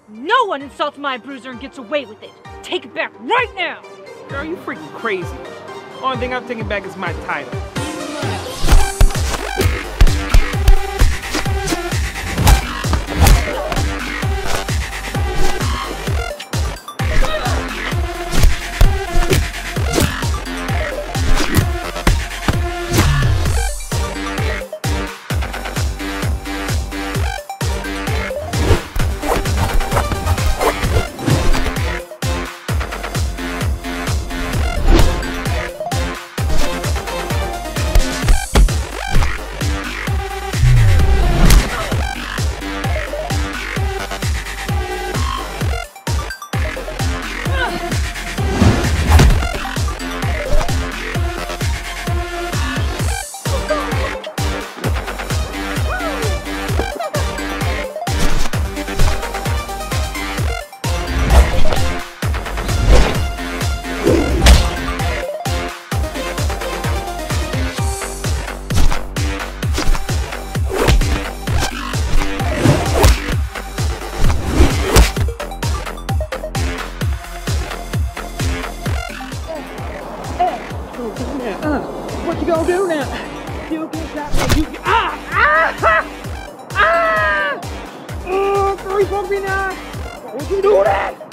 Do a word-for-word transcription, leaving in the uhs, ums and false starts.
No one insults my bruiser and gets away with it. Take it back right now. Girl, you freaking crazy. Only thing I'm taking back is my title. Uh, what you gonna do now? You get that? You get, ah! Ah! Ah! Oh, three bumpy now! What you do that?